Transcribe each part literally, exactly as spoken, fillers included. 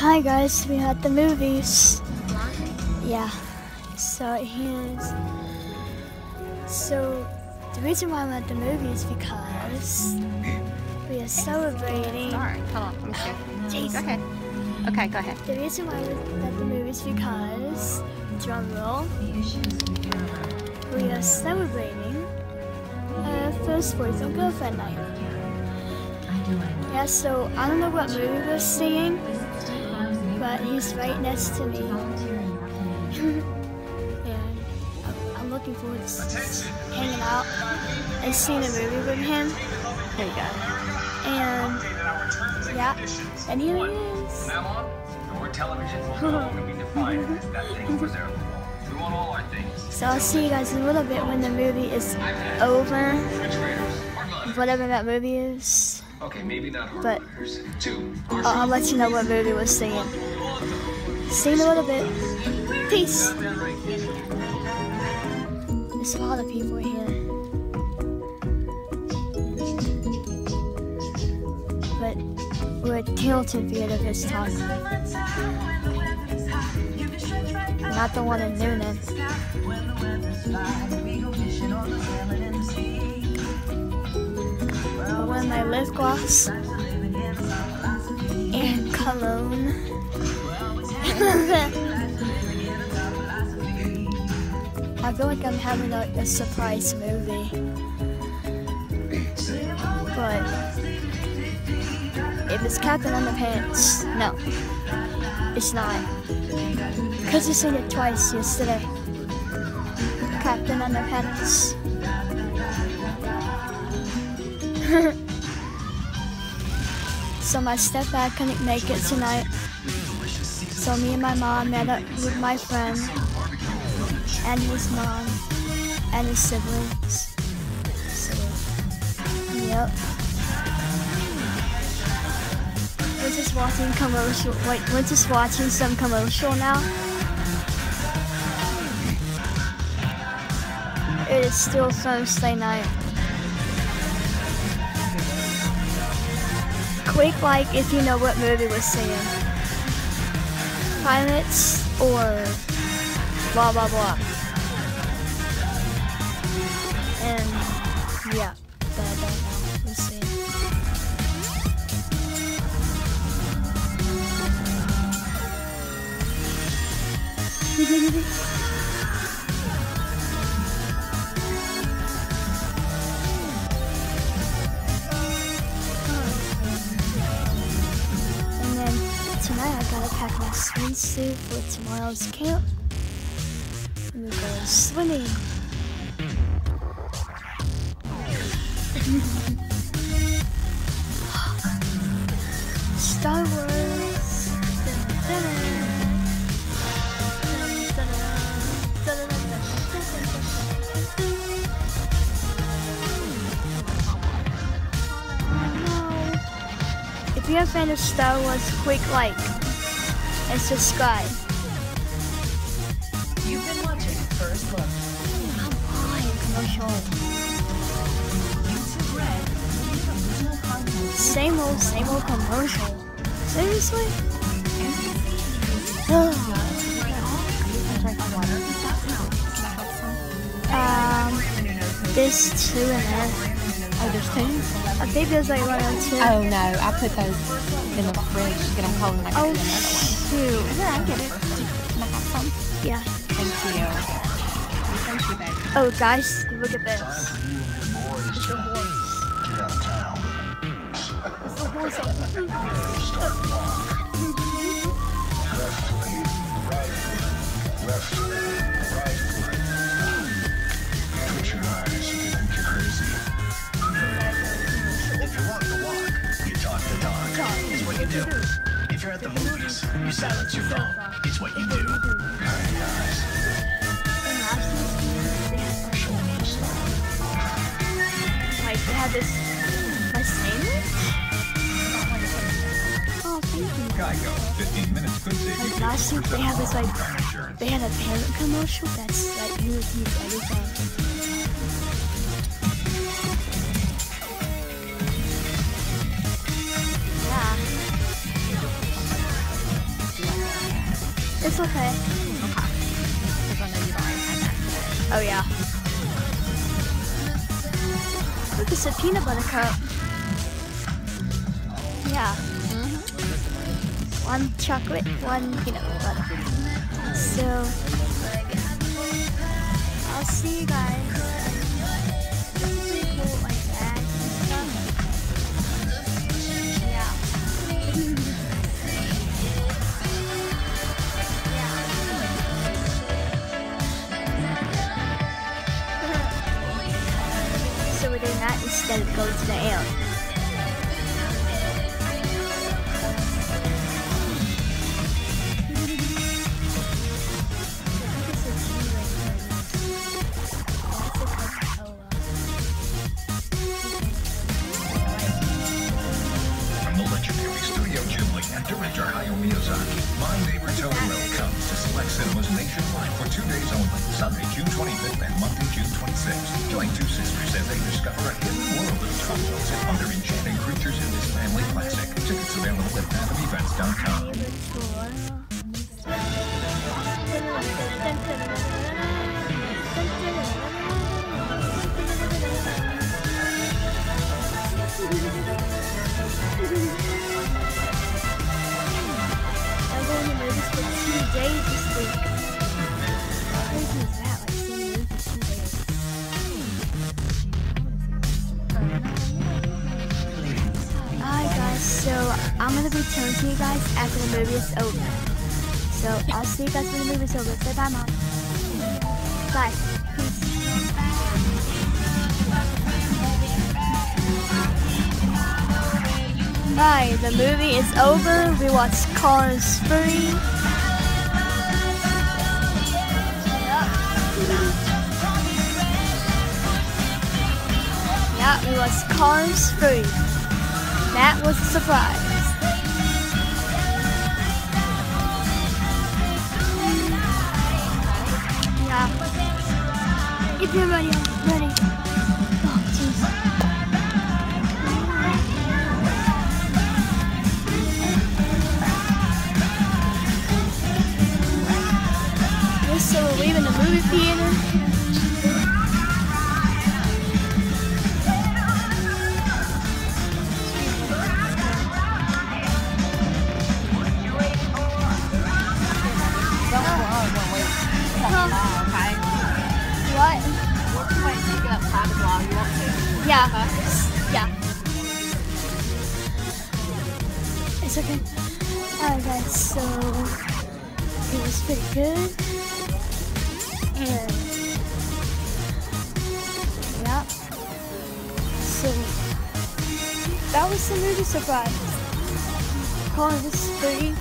Hi guys, we're at the movies. Yeah, so here's... So, the reason why I'm at the movies is because we are celebrating... Sorry, hold on, let me see. Jeez. Go ahead. Okay, go ahead. The reason why we're at the movies is because, drum roll, we are celebrating our first boyfriend girlfriend night. Yeah, so I don't know what movie we're seeing, but he's right next to me. And I'm looking forward to hanging out and seeing a movie with him. There you go. And yeah, and here he is. So I'll see you guys in a little bit when the movie is over, whatever that movie is. Okay, maybe not hard But Two. I'll, I'll let you know what movie we're seeing. See you in a little bit. Peace. There's a lot of people here. But we're at Tilton Theater this time. Not the one in Noonan. I'm wearing my lip gloss and cologne. I feel like I'm having a, a surprise movie. But if it's Captain Underpants, no, it's not. Because you seen it twice yesterday. Captain Underpants. So my stepdad couldn't make it tonight. So me and my mom met up with my friend and his mom and his siblings. So, yep. We're just watching commercial. Wait, we're just watching some commercial now. It is still Thursday night. Quick like if you know what movie we're seeing. Pilots or blah blah blah. And yeah, but I don't know. We'll see. Tonight I gotta pack my swimsuit for tomorrow's camp. And we go swimming. Star Wars. If you're a fan of Star Wars, quick like and subscribe. You've been watching First Look. Come on, commercial. YouTube Red, original content. Same old, same old commercial. Seriously? um, there's two in there. Oh, there's two? I think there's like one or two. Oh no, I put those in the fridge to get them cold and I Oh, get another one. shoot. Here, I get it. Can I have some? Yeah. Thank you. Thank you, baby. Oh, guys, look at this. It's the horse. It's the Twitch your eyes, you think you're crazy. If you walk the walk, you talk the talk. It's what you do. If you're at the movies, you silence your phone. It's what you do. Hey guys. Like, they have this, my sandwich? Oh, thank you. Geico, fifteen minutes could save you. Like, last week they had this, like, they had a parent commercial that's, like, you use everything. Yeah. It's okay. Okay. Because I know you already had that today. Oh yeah. Look, it's a peanut butter cup. Yeah. Mm-hmm. One chocolate, one peanut butter. So, I'll see you guys. This is pretty cool, like bags and stuff. Yeah. So we're doing that instead of going to the ale. From the legendary Studio Ghibli and director Hayao Miyazaki, My Neighbor Totoro comes to select cinemas nationwide for two days only, Sunday, June twenty-fifth and Monday, June twenty-sixth. Join two sisters as they discover a hidden world of trolls and other enchanting creatures in this family classic. Tickets available at phantom events dot com. I'm going to movies for two days this week. How crazy is that? Like seeing movies for two days. Alright guys, so I'm gonna be telling you guys after the movie is over. So I'll see you guys when the movie is over. Say bye, Mom. Bye. Peace. Alright, the movie is over. We watched Cars three. Yeah, we watched Cars three. That was a surprise. Yeah. If you're ready, I'm ready. Oh, jeez. So we're leaving the movie theater. Don't go on, wait, wait. Huh? Okay. What? Wait, take it outside the vlog. You want to? Yeah. Huh? Yeah. It's okay. Alright guys, so it was pretty good. And yeah. So that was the movie surprise. Cars three.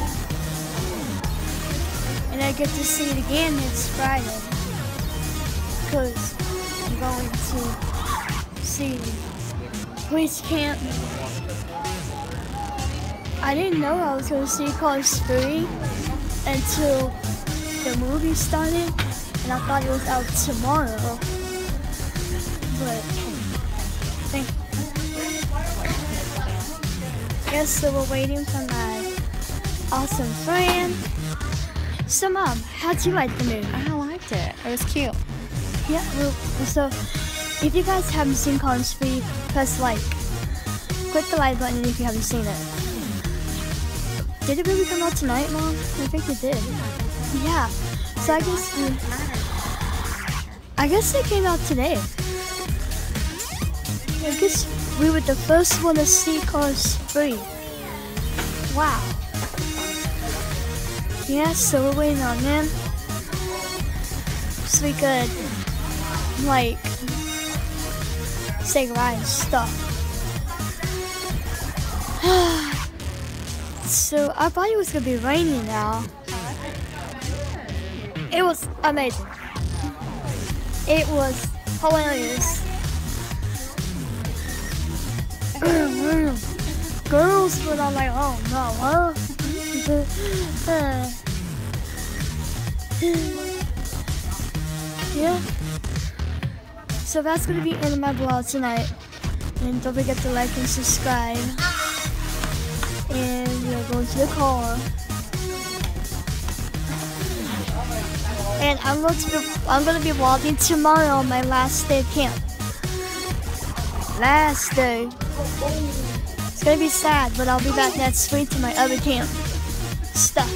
And I get to see it again next Friday. Because I'm going to see Police Camp. I didn't know I was going to see Cars three until the movie started. And I thought it was out tomorrow. But thank Yes, so we're waiting for my awesome friend. So Mom, how'd you like the movie? I liked it. It was cute. Yeah, well, so if you guys haven't seen Cars three, press like. Click the like button if you haven't seen it. Did it really come out tonight, Mom? I think it did. Yeah. So I guess we, I guess it came out today. I guess we were the first one to see Cars three. Wow. Yeah, so we're waiting on them. So we could, like, say goodbye and stuff. So I thought it was gonna be raining now. It was amazing. It was hilarious. Girls were all like, oh no, huh? Yeah. So that's gonna be in my vlog tonight. And don't forget to like and subscribe. And we're going to the car. And I'm going to be I'm going to be vlogging tomorrow on my last day of camp. Last day. It's gonna be sad, but I'll be back next week to my other camp stuff.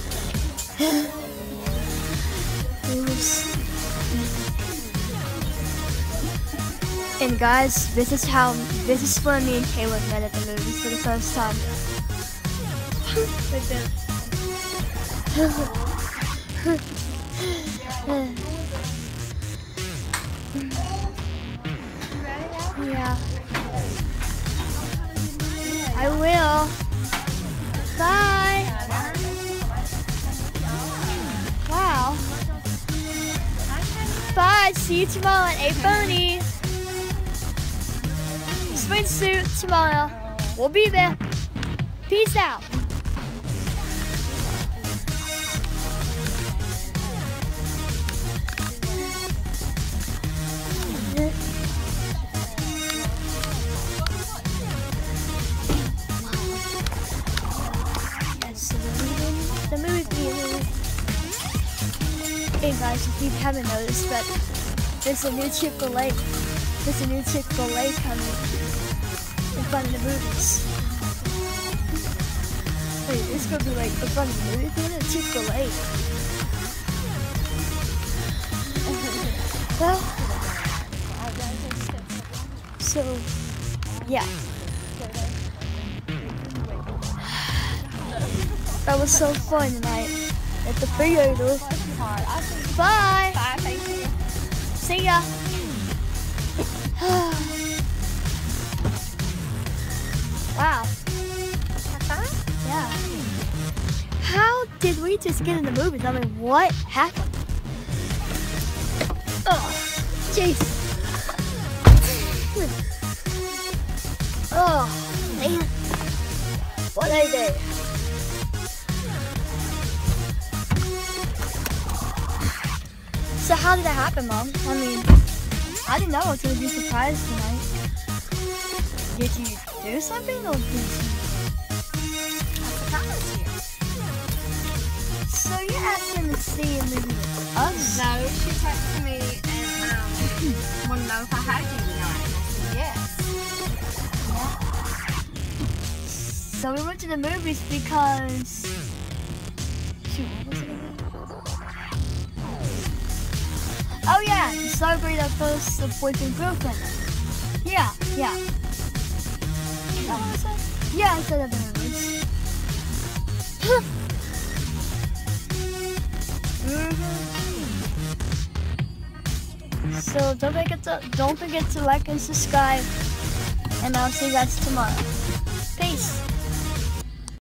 And guys, this is how this is where me and Caleb met at the movies for the first time. Right there. Yeah. I will. Bye. Wow. Bye. See you tomorrow at eight thirty. Swimsuit tomorrow. We'll be there. Peace out. The movie theater. Hey guys, if you haven't noticed, but there's a new Chick-fil-A. There's a new Chick-fil-A coming in front of the movies. Wait, this is gonna be like in front of the movie theater, Chick-fil-A. Well, so yeah. That was so fun tonight at the theater. Bye. Bye, thank you. See ya. Wow. Yeah. How did we just get in the movies? I mean, what happened? Oh, jeez. Oh, man. What a day. So how did that happen, Mom? I mean, I didn't know I was going to be surprised tonight. Did you do something or did you? I surprised you. So you asked him to see a movie with us? No, she texted me and um, wanted to know if I had you tonight. And I said yes. Yeah. So we went to the movies because... Shoot, what was it again? Oh yeah, to celebrate our first uh, boyfriend girlfriend. Yeah, yeah. Is that what I said? Yeah, I said at the movies. mm-hmm. So don't forget to don't forget to like and subscribe, and I'll see you guys tomorrow. Peace.